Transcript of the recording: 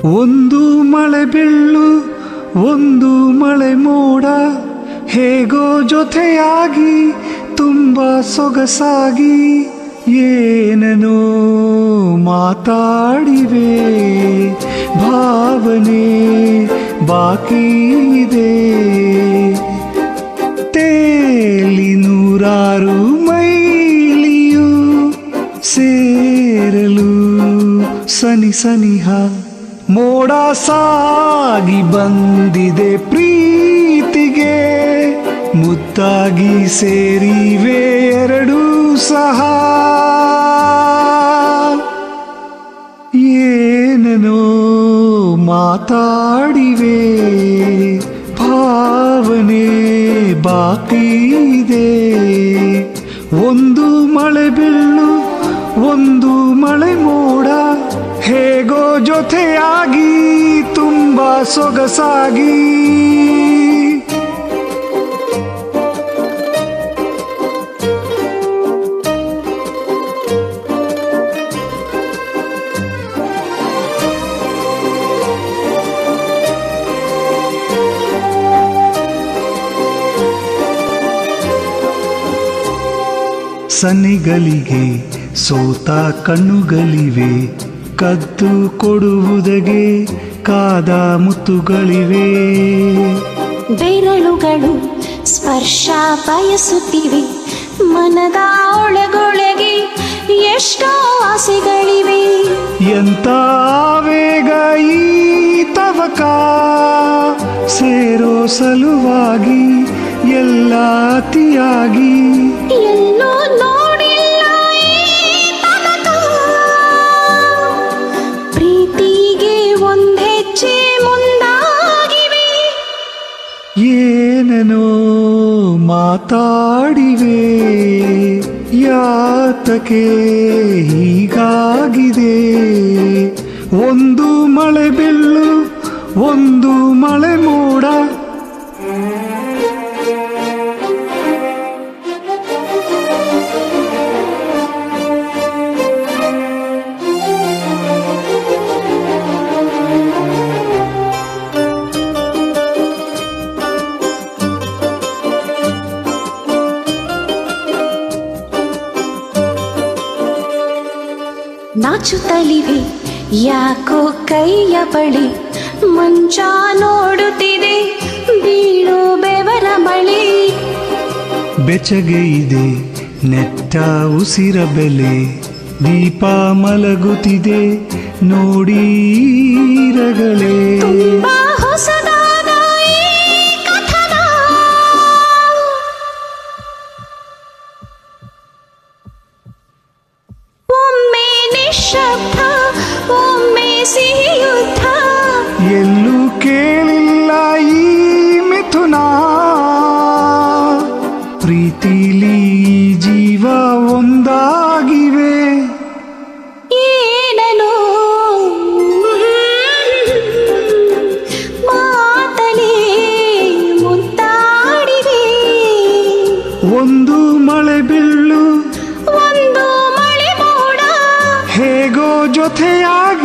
ಒಂದು ಮಳೆ ಬೀಳು ಒಂದು ಮಳೆ ಮೋಡ ಹೇಗೋ ಜೊತೆಯಾಗಿ ತುಂಬ ಸೊಗಸಾಗಿ ಏನನೋ ಮಾತಾಡಿವೆ ಭಾವನೆ ಬಾಕಿ ಇದೆ ತೇಲಿ ನೂರಾರು ಮೈಲಿಯು ಸೇರಲು ಸನಿ ಸನಿಹ ಮೋಡ ಸಾಗಿ ಬಂದಿದೆ ಪ್ರೀತಿಗೆ ಮುತ್ತಾಗಿ ಸೇರಿವೆ ಎರಡೂ ಸಹ ಏನನೋ ಮಾತಾಡಿವೆ ಭಾವನೆ ಬಾಕಿ ಇದೆ ಒಂದು ಮಳೆ ಬೀಳು ಒಂದು ಮಳೆ ಮೋಡ ಹೇಗೋ ಜೊತೆಯಾಗಿ ತುಂಬ ಸೊಗಸಾಗಿ ಸನ್ನಿಗಳಿಗೆ ಸೋತ ಕಣ್ಣುಗಳಿವೆ ಕದ್ದು ಕೊಡುವುದಕ್ಕೆ ಕಾದ ಮುತ್ತುಗಳಿವೆ ಬೆರಳುಗಳು ಸ್ಪರ್ಶ ಬಯಸುತ್ತಿವೆ ಮನದ ಒಳಗೊಳಗೆ ಎಷ್ಟೋ ಆಸೆಗಳಿವೆ ಎಂತ ವೇಗ ಈ ತವಕ ಸೇರೋ ಸಲುವಾಗಿ ಎಲ್ಲ ಅತಿಯಾಗಿ ಎಲ್ಲೋ ನೋಡಿಲ್ಲ ಪ್ರೀತಿಗೆ ಒಂದ್ ಹೆಜ್ಜೆ ಮುಂದಾಗಿವೆ ಏನನೋ ಮಾತಾಡಿವೆ ಯಾತಕ್ಕೆ ಹೀಗಾಗಿದೆ ಒಂದು ಮಳೆ ಬೀಳು ಒಂದು ಮಳೆ ಮೋಡ ನಾಚುತ್ತಲಿವೆ ಯಾಕೋ ಕೈಯ ಬಳಿ ಮಂಚ ನೋಡುತ್ತಿದೆ ಬೀಳು ಬೆವರ ಮಳೆ ಬೆಚ್ಚಗೆ ಇದೆ ನೆಟ್ಟ ಉಸಿರ ಬೆಲೆ ದೀಪ ಮಲಗುತ್ತಿದೆ ನೋಡಿ ರಗಳೇ ಹೊಸದಾದ ಈ ಕಥನ ಒಮ್ಮೆ ನಿಶ್ಶಬ್ದ ಒಮ್ಮೆ ಸಿಹಿಯುದ್ಧ ಎಲ್ಲೂ ಕೇಳಿಲ್ಲ ಈ ಮಿಥುನ ಪ್ರೀತಿಲಿ ಜೀವ ಒಂದಾಗಿವೆ ಏನೋ ಮಾತಲೇ ಮುದ್ದಾಡಿವೆ ಒಂದು ಮಳೆ ಬೀಳು ಒಂದು ಮಳೆ ಮೋಡ ಹೇಗೋ ಜೊತೆಯಾಗಿ